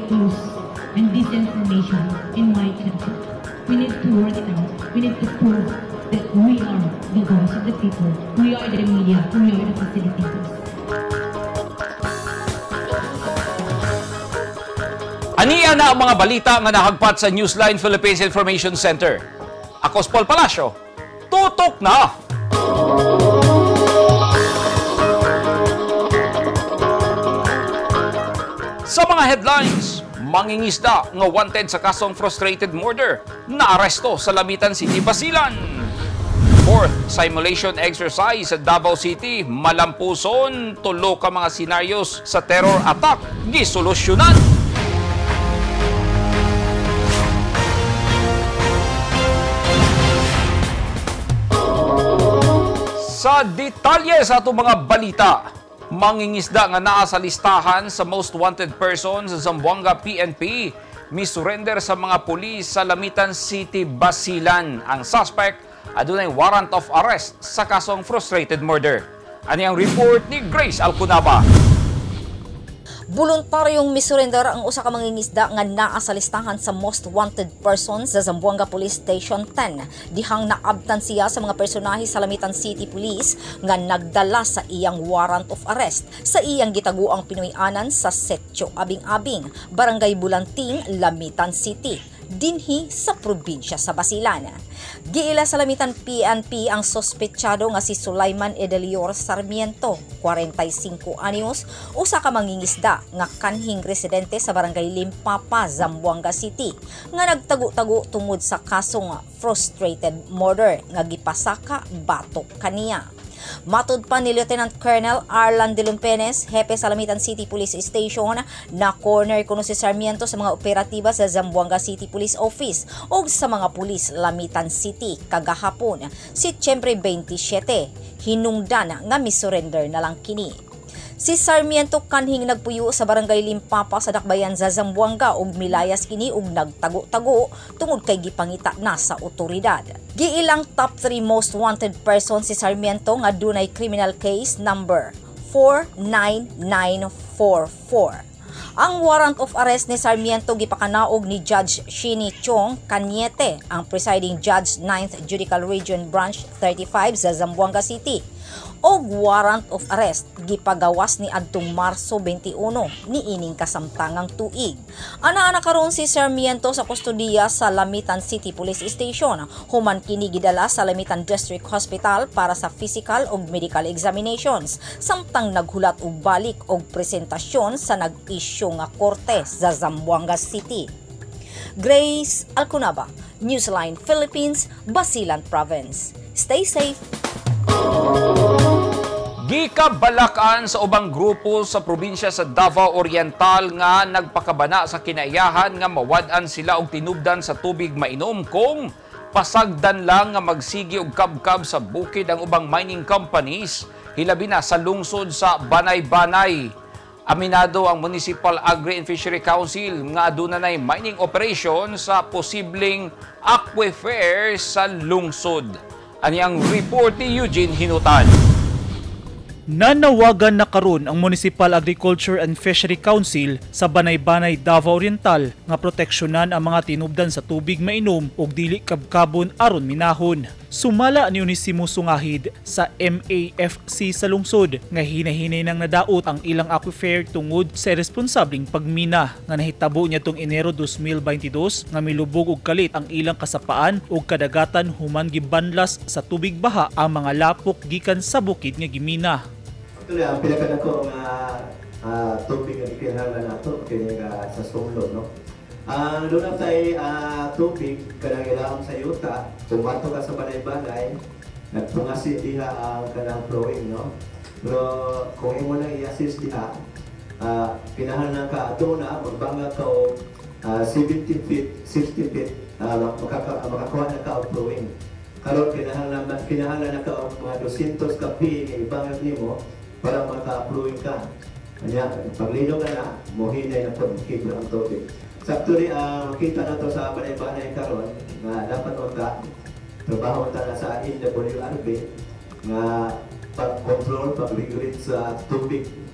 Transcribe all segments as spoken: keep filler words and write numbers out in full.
news and disinformation in my country. We need to work it out. We need to prove that we are the voice of the people. We are the media. We are the facilitators. Aniya na ang mga balita nga nahagpat sa Newsline Philippines Information Center. Ako si Paul Palacio. Tutok na! Sa mga headlines, mangingisda nga wanted sa kasong frustrated murder na aresto sa Lamitan City, Basilan. Fourth simulation exercise sa Davao City, malampuson, tulo ka mga scenarios sa terror attack, gisolusyonan. Sa detalye sa itong mga balita, mangingisda nga naa sa listahan sa most wanted persons sa Zamboanga P N P, misurrender sa mga pulis sa Lamitan City, Basilan. Ang suspect adunay warrant of arrest sa kasong frustrated murder. Ani ang report ni Grace Alcunaba. Voluntaryong misurrender ang usa ka mangingisda nga naa sa listahan sa most wanted persons sa Zamboanga Police Station ten. Dihang naabtan siya sa mga personahe sa Lamitan City Police nga nagdala sa iyang warrant of arrest sa iyang gitaguang Pinoy-anan sa Setyo Abing-Abing, Barangay Bulanting, Lamitan City, dinhi sa probinsya sa Basilan. Giila sa Lamitan P N P ang sospechado nga si Sulaiman Edelior Sarmiento, forty-five anyos, usa ka mangingisda nga kanhing residente sa Barangay Limpapa, Zamboanga City, nga nagtago-tago tungod sa kasong frustrated murder nga gipasaka batok kaniya. Matud pa ni Lieutenant Colonel Arlan de Lumpenes, hepe sa Lamitan City Police Station, na corner kuno si Sarmiento sa mga operatiba sa Zamboanga City Police Office o sa mga pulis Lamitan City kagahapon, Setyembre twenty-seven, hinungdan nga misurrender na lang kini. Si Sarmiento kanhing nagpuyo sa Barangay Limpapa sa Dakbayan sa Zamboanga ug milayas kini ug nagtago-tago tungod kay gipangita na sa otoridad. Giilang top three most wanted person si Sarmiento nga dunay criminal case number four nine nine four four. Ang warrant of arrest ni Sarmiento gipakanaog ni Judge Shini Chong Cañete, ang presiding judge ninth Judicial Region Branch thirty-five sa Zamboanga City. Og warrant of arrest gipagawas ni adtong Marso twenty-one ni ining kasamtangang tuig. Ana-ana karon si Sarmiento sa kustodiya sa Lamitan City Police Station, human kini gidala sa Lamitan District Hospital para sa physical ug medical examinations, samtang naghulat og balik og presentasyon sa nag-isyu nga korte sa Zamboanga City. Grace Alcunaba, Newsline Philippines, Basilan Province. Stay safe. Gikabalakan sa ubang grupo sa probinsya sa Davao Oriental nga nagpakabana sa kinaiyahan nga mawad-an sila og tinubdan sa tubig mainom kung pasagdan lang nga magsigi og kabkab sa bukid ang ubang mining companies, hilabi na sa lungsod sa Banay-Banay. Aminado ang Municipal Agri and Fishery Council nga aduna nay mining operation sa posibleng aquifer sa lungsod. Ani ang report ni Eugene Hinutan. Nanawagan na karon ang Municipal Agriculture and Fishery Council sa Banay-Banay, Davao Oriental nga proteksyonan ang mga tinubdan sa tubig mainom ug dili kabkabon aron minahon. Sumala ni Onesimo Sungahid sa M A F C sa lungsod nga hinahinay nang nadaot ang ilang aquifer tungod sa irresponsableng pagmina nga nahitabo niya tong Enero two thousand twenty-two nga milubog og kalit ang ilang kasapaan ug kadagatan human gibanlas sa tubig baha ang mga lapok gikan sa bukid nga gimina. Ito ang pinakadako nga uh, tubig nga ikinahanglan nato kini nga sa sulod, no. Ang uh, doon sa uh, tubig kanang ilawom sa yuta, kung bato ka sa Banay-Banay, nagpungasi diha ang kanang flowing, no. Pero kung imo nang i-assist diha, uh, kinahanglan ka ato na magbanga ka og uh, seventy feet, sixty feet, uh, makakuha na ka og flowing. Karon kinahanglan kinahanglan na ka og mga two hundred ka pi nga ibangat nimo para maka-flowing ka. Kanya, paglino ka na, mohinay na po, kiklo ang tubig. Sakto rin, uh, makita na to sa Banay-Banay karon na dapat unta, trabaho unta na sa N W R B, nga pag-control, pag-regulate sa tubig.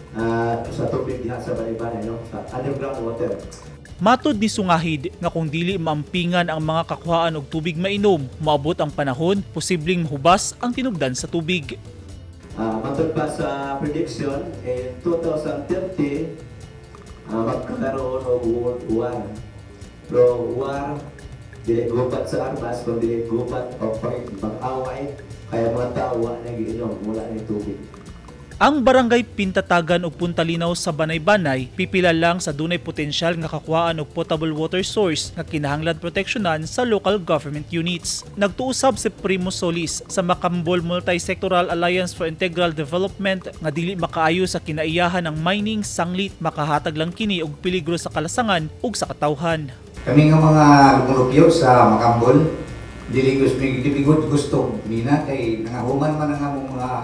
uh, sa tubig diha sa Banay-Banay, no? Sa underground water. Matod ni Sungahid nga kung dili maampingan ang mga kakuhaan og tubig mainom, maabot ang panahon posibleng mahubas ang tinubdan sa tubig. Uh, matod pa sa prediction, in two thousand thirty, uh, magkakaroon og world war. Pero war, dili gubat sa armas, kung dili gubat o pag-away, kaya mga tao wa na giinom mula ng tubig. Ang barangay Pintatagan ug Puntalinaw sa Banay-Banay pipila lang sa dunay potensyal nga kakuhaan og potable water source nga kinahanglan proteksyonan sa local government units. Nagtuusab si Primo Solis sa Macambol Multisectoral Alliance for Integral Development nga dili makaayo sa kinaiyahan ng mining sanglit makahatag lang kini og peligro sa kalasangan ug sa katawhan. Kami nga mga lumulupyo sa Macambol, dili gusto dili gusto mina kay nangahuman man ang among mga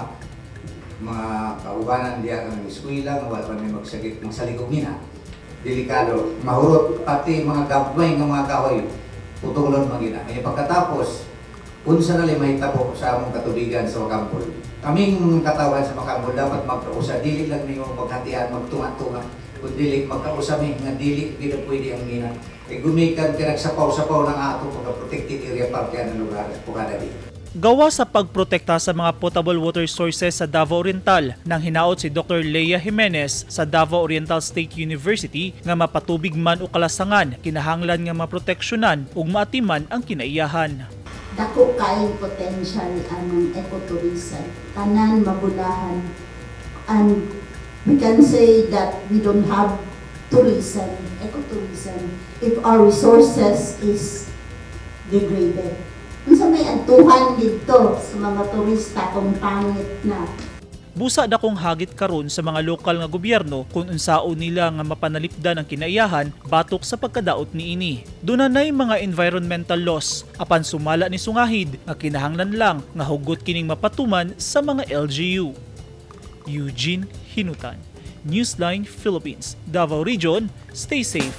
mga kaubanan diya ng eskwela nga wala pa may magsagit magsaligog mina. Delikado, mahurot pati mga gamay nga mga kahoy putulon magina. Ay pagkatapos unsa na limay tabo sa among katubigan sa Macambol. Kaming katawan sa Macambol dapat magkausa dili lang ninyo maghatian magtunga-tunga kun dili magkausa mi nga dili gid pwede ang mina. Kay gumikan kay nagsapaw-sapaw ng ato pagka-protected area park yan ng lugar Pukadabi. Gawa sa pagprotekta sa mga potable water sources sa Davao Oriental, nang hinaot si Doctor Leia Jimenez sa Davao Oriental State University nga mapatubig man o kalasangan, kinahanglan nga maproteksyonan ug maatiman ang kinaiyahan. Dako kaayong potential anong ecotourism, tanan mabulahan, and we can say that we don't have tourism, ecotourism, if our resources is degraded. Unsa may adtuhan dito sa mga turista kung pangit na. Busa dakong hagit karon sa mga lokal nga gobyerno kung unsaon nila nga mapanalipdan ang kinaiyahan batok sa pagkadaot niini. Dunay mga environmental laws apan sumala ni Sungahid nga kinahanglan lang nga hugot kining mapatuman sa mga L G U. Eugene Hinutan, Newsline Philippines, Davao Region, stay safe.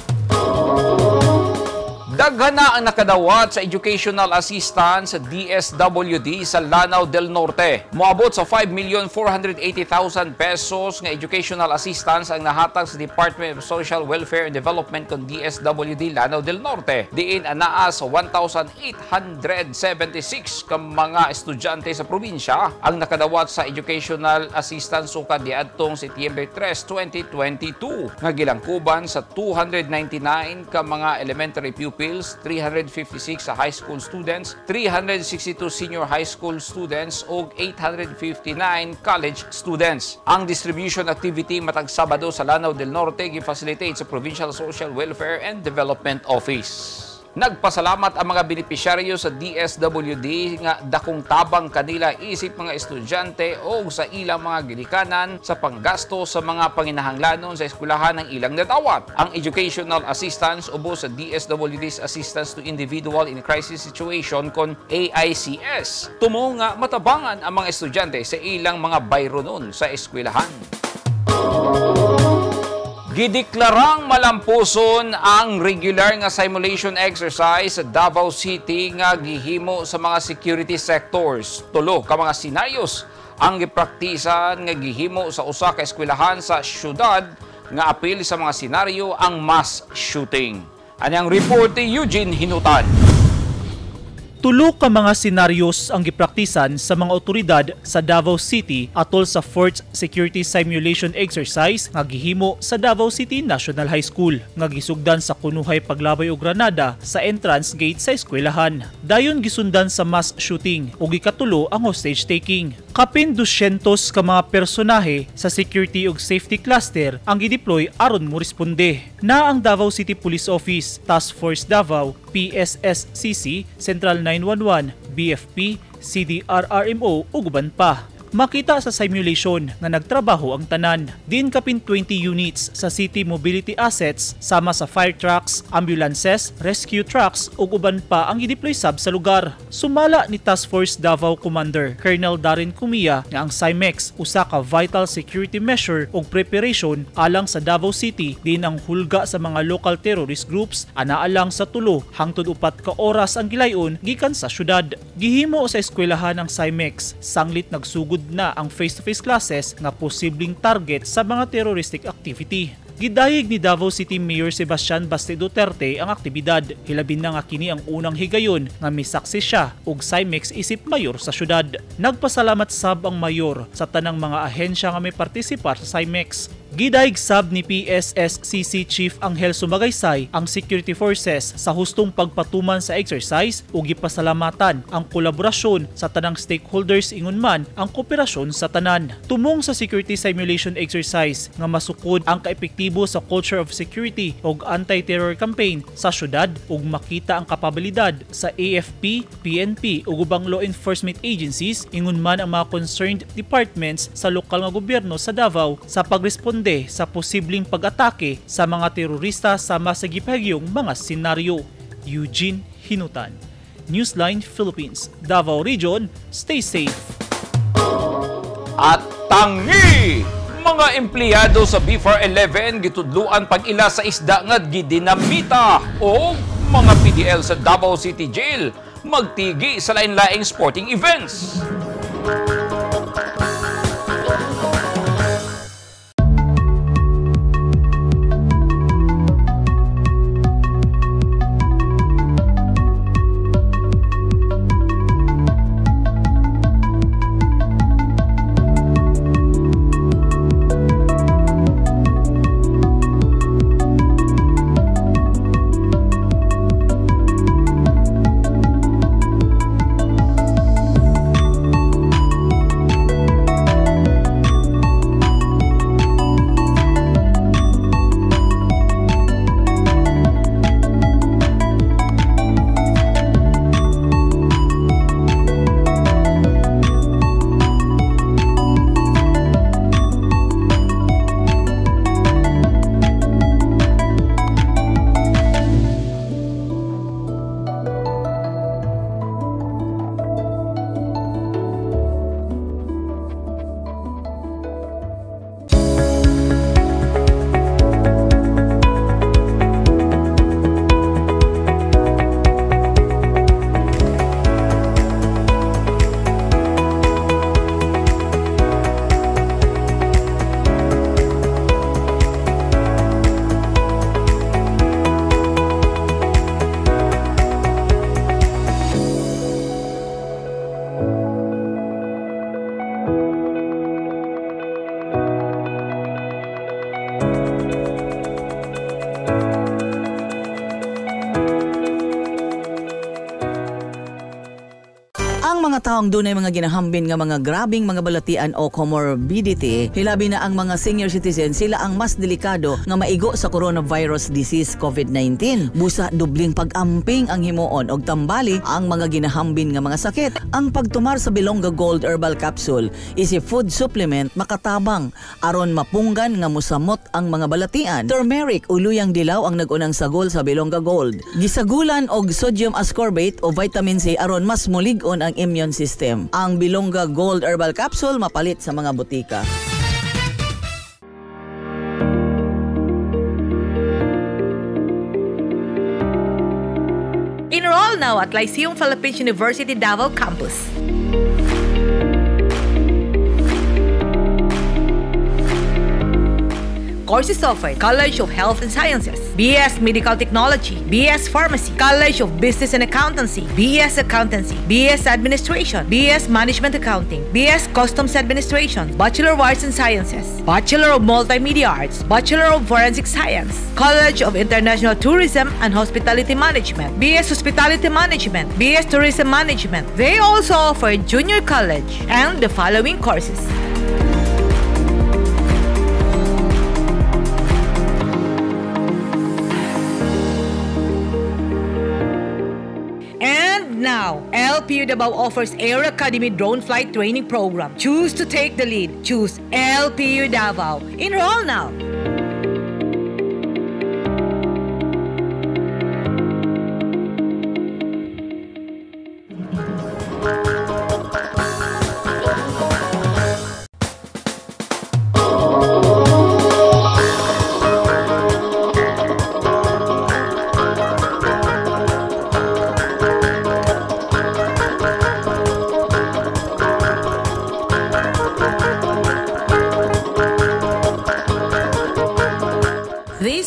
Daghan na ang nakadawat sa educational assistance sa D S W D sa Lanao del Norte. Moabot sa five million four hundred eighty thousand pesos nga educational assistance ang nahatag sa Department of Social Welfare and Development kon D S W D Lanao del Norte. Diin anaa sa one thousand eight hundred seventy-six ka mga estudyante sa probinsya ang nakadawat sa educational assistance sukad niadtong Setyembre tres, twenty twenty-two nga gilangkuban sa two hundred ninety-nine ka mga elementary pupils, three hundred fifty-six sa high school students, three hundred sixty-two senior high school students ug eight hundred fifty-nine college students. Ang distribution activity matag Sabado sa Lanao del Norte gi-facilitate sa Provincial Social Welfare and Development Office. Nagpasalamat ang mga benepisyaryo sa D S W D nga dakong tabang kanila isip mga estudyante o sa ilang mga gilikanan sa panggasto sa mga panginahanglanon sa eskwelahan ng ilang natawat. Ang educational assistance ubo sa D S W D's Assistance to Individual in Crisis Situation kon A I C S. Tumo nga matabangan ang mga estudyante sa ilang mga bayronon sa eskwelahan. Gideklarang malampuson ang regular nga simulation exercise sa Davao City nga gihimo sa mga security sectors. Tulo ka mga senaryos ang gipraktisan nga gihimo sa usa ka eskwelahan sa syudad nga apil sa mga senaryo ang mass shooting. Anyang report ni Eugene Hinutan. Tulo ka mga senaryos ang gipraktisan sa mga otoridad sa Davao City atol sa fourth Security Simulation Exercise nga gihimo sa Davao City National High School nga gisugdan sa kunuhay paglabay og granada sa entrance gate sa eskwelahan. Dayon gisundan sa mass shooting ug ikatulo ang hostage taking. Kapin two hundred ka mga personahe sa security ug safety cluster ang gideploy aron mo responde. Na ang Davao City Police Office, Task Force Davao, P S S C C, Central nine one one, B F P, C D R R M O ug uban pa. Makita sa simulation nga nagtrabaho ang tanan. Din kapin twenty units sa city mobility assets sama sa fire trucks, ambulances, rescue trucks ug uban pa ang i-deploy sab sa lugar. Sumala ni Task Force Davao Commander Colonel Darren Cumia nga ang C I M E X usa ka vital security measure ug preparation alang sa Davao City din ang hulga sa mga local terrorist groups anaa lang sa tulo hangtod upat ka oras ang gilayon gikan sa syudad. Gihimo sa eskwelahan ng C I M E X sanglit nagsugod sugod na ang face-to-face classes nga posibleng target sa mga terroristic activity. Gidayeg ni Davao City Mayor Sebastian Baste Duterte ang aktibidad. Hilabin na nga kini ang unang higayon nga misaksi siya og C I M E X isip mayor sa syudad. Nagpasalamat sab ang mayor sa tanang mga ahensya nga may partisipar sa C I M E X. Gidayeg sab ni P S S C C Chief Angel Sumagaysay ang security forces sa hustong pagpatuman sa exercise ug gipasalamatan ang kolaborasyon sa tanang stakeholders ingon man ang kooperasyon sa tanan. Tumong sa security simulation exercise nga masukod ang kaepektibo sa culture of security ug anti-terror campaign sa syudad ug makita ang kapabilidad sa A F P, P N P ug ubang law enforcement agencies ingon man ang mga concerned departments sa lokal nga gobyerno sa Davao sa pagresponde sa posibleng pag-atake sa mga terorista sa masagipagyong mga senaryo. Eugene Hinutan, Newsline Philippines, Davao Region, stay safe. At tangi! Mga empleyado sa B four eleven gitudluan pag-ila sa isda nga gidinamita o mga P D L sa Davao City Jail magtigi sa lain-laing sporting events. Ang mga taong dunay mga ginahambin nga mga grabing mga balatian o comorbidity, hilabi na ang mga senior citizen, sila ang mas delikado nga maigo sa coronavirus disease COVID nineteen. Busa dubling pag-amping ang himuon og tambali ang mga ginahambin nga mga sakit. Ang pagtumar sa Bilonga Gold Herbal Capsule is a food supplement makatabang aron mapunggan nga musamot ang mga balatian. Turmeric o luyang dilaw ang nagunang sagol sa Bilonga Gold. Gisagulan og sodium ascorbate o vitamin C aron mas mulig-on ang immune system. Ang Bilonga Gold Herbal Capsule mapalit sa mga butika. Enroll now at Lyceum Philippines University Davao Campus. Courses offered: College of Health and Sciences, B S Medical Technology, B S Pharmacy, College of Business and Accountancy, B S Accountancy, B S Administration, B S Management Accounting, B S Customs Administration, Bachelor of Arts and Sciences, Bachelor of Multimedia Arts, Bachelor of Forensic Science, College of International Tourism and Hospitality Management, B S Hospitality Management, B S Tourism Management. They also offer Junior College and the following courses: Now, L P U Davao offers Air Academy Drone Flight Training Program. Choose to take the lead. Choose L P U Davao. Enroll now.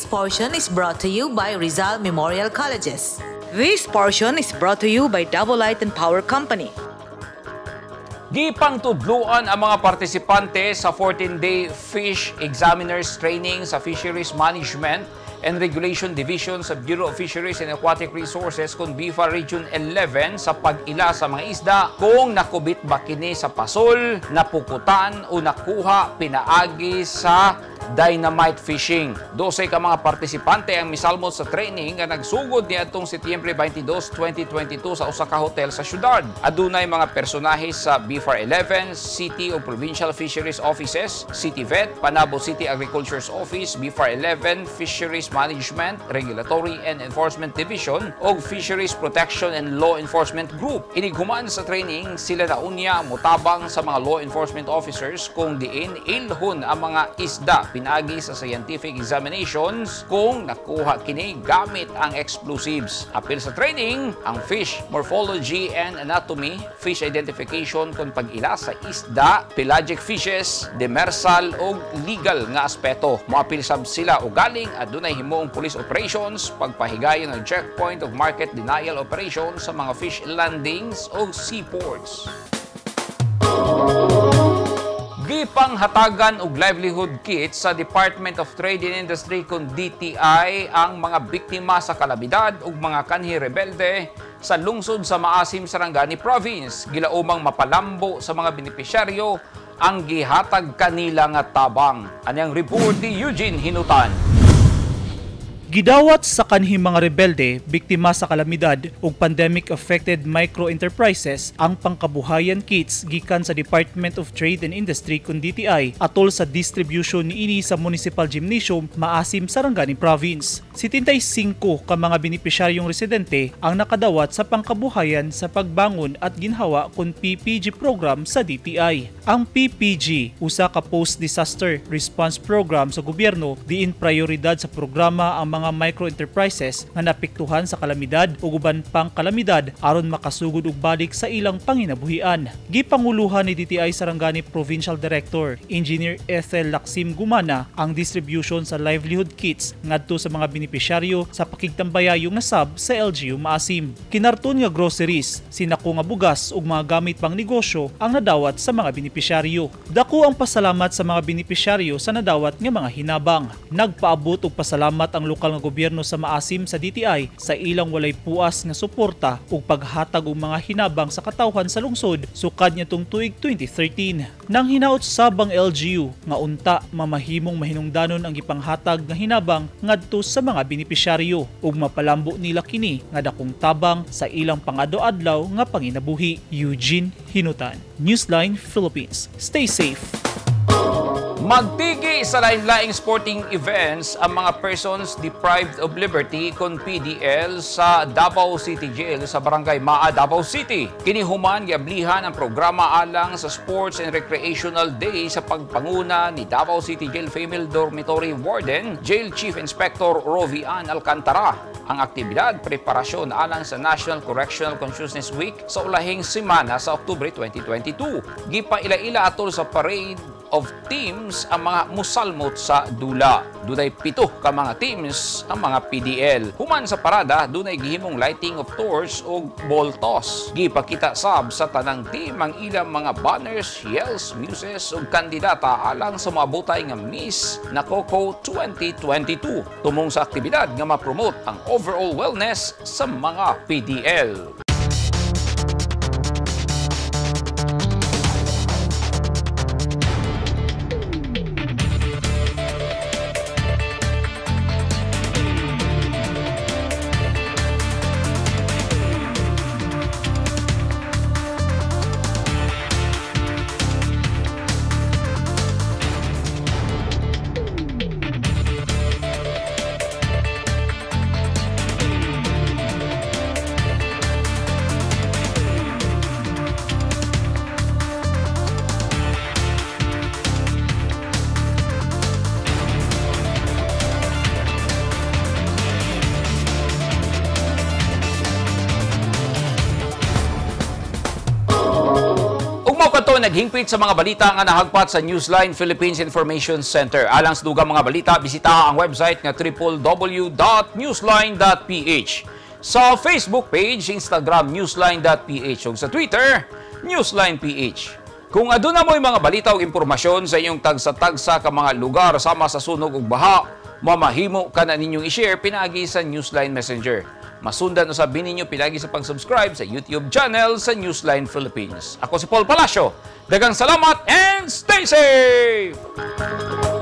portion is brought to you by Rizal Memorial Colleges. This portion is brought to you by Double Light and Power Company. Gipang tudluan ang mga partisipante sa fourteen-day Fish Examiners Training sa Fisheries Management and Regulation Division sa Bureau of Fisheries and Aquatic Resources kung B I F A Region eleven sa pag-ila sa mga isda kung nakubit ba kini sa pasol, napukutan o nakuha pinaagi sa dynamite fishing. Dosay ka mga partisipante ang misalmot sa training nga nagsugod niadtong Setyembre twenty-dos, twenty twenty-two sa usa ka hotel sa syudad. Adunay mga personahe sa B I F A eleven, City o Provincial Fisheries Offices, City Vet, Panabo City Agriculture's Office, B I F A eleven, Fisheries Management, Regulatory and Enforcement Division o Fisheries Protection and Law Enforcement Group. Inighuman sa training, sila na unya mutabang sa mga law enforcement officers kung diin ilhon ang mga isda pinagi sa scientific examinations kung nakuha kini gamit ang explosives. Apil sa training, ang fish morphology and anatomy, fish identification kung pag-ila sa isda, pelagic fishes, demersal o legal nga aspeto. Moapil sab sila o galing adunay himuong police operations, pagpahigayon ng checkpoint of market denial operations sa mga fish landings o seaports. Gipanghatagan og livelihood kits sa Department of Trade and Industry kun D T I ang mga biktima sa kalamidad ug mga kanhi rebelde sa lungsod sa Maasim, Sarangani Province. Gilaumang mapalambo sa mga benepisyaryo ang gihatag kanila nga tabang. Anyang report ni Eugene Hinutan. Gidawat sa kanhing mga rebelde, biktima sa kalamidad ug pandemic-affected micro-enterprises ang pangkabuhayan kits gikan sa Department of Trade and Industry kun D T I atol sa distribution niini sa Municipal Gymnasium, Maasim, Sarangani Province. setenta-singko ka mga benepisyaryong residente ang nakadawat sa pangkabuhayan sa pagbangon at ginhawa kun P P G program sa D T I. Ang P P G, usa ka post-disaster response program sa gobyerno, diin prioridad sa programa ang mga micro-enterprises nga napiktuhan sa kalamidad o uban pang kalamidad aron makasugod og balik sa ilang panginabuhian. Gipanguluhan ni D T I Sarangani Provincial Director Engineer Ethel Laksim Gumana ang distribution sa livelihood kits ngadto sa mga benepisyaryo sa pakigtambayayong nga sub sa L G U Maasim. Kinarton nga groceries, sinako nga bugas ug mga gamit pang negosyo ang nadawat sa mga benepisyaryo. Dako ang pasalamat sa mga benepisyaryo sa nadawat nga mga hinabang. Nagpaabot og pasalamat ang lokal nga gobyerno sa Maasim sa D T I sa ilang walay puas nga suporta ug paghatag og mga hinabang sa katawhan sa lungsod sukad nitong tuig twenty thirteen. Nang hinaot sabang L G U nga unta mamahimong mahinungdanon ang gipanghatag nga hinabang ngadto sa mga benepisyaryo ug mapalambo nila kini nga dakong tabang sa ilang pangado-adlaw nga panginabuhi. Eugene Hinutan, Newsline Philippines. Stay safe. Magtigi sa lain-laing sporting events ang mga persons deprived of liberty kon P D L sa Davao City Jail sa Barangay Maa, Davao City. Kinihuman giablihan ang programa alang sa Sports and Recreational Day sa pagpanguna ni Davao City Jail Female Dormitory Warden, Jail Chief Inspector Rovian Alcantara. Ang aktibidad, preparasyon alang sa National Correctional Consciousness Week sa ulahing semana sa Oktubre twenty twenty-two. Gipaila-ila atol sa parade of teams ang mga musalmot sa dula. Dunay pito ka mga teams ang mga P D L. Human sa parada, dunay gihimong lighting of torch o ball toss. Gipakita sab sa tanang team ang ilang mga banners, yells, muses ug kandidata alang sa maabotay nga Miss Nakoko twenty twenty-two. Tumong sa aktibidad nga ma-promote ang overall wellness sa mga P D L. nato naghingpit sa mga balita nga nahagpat sa Newsline Philippines Information Center. Alang sa dugang mga balita, bisita ang website nga w w w dot newsline dot p h. Sa Facebook page, Instagram newsline dot p h ug sa Twitter, Newsline P H. Kung aduna mo'y mga balita o impormasyon sa inyong tagsa-tagsa ka mga lugar sama sa sunog ug baha, mamahimo ka na ninyong i-share pinagi sa Newsline Messenger. Masundan usab ninyo pinagi sa pag-subscribe sa YouTube channel sa Newsline Philippines. Ako si Paul Palacio. Daghang salamat and stay safe!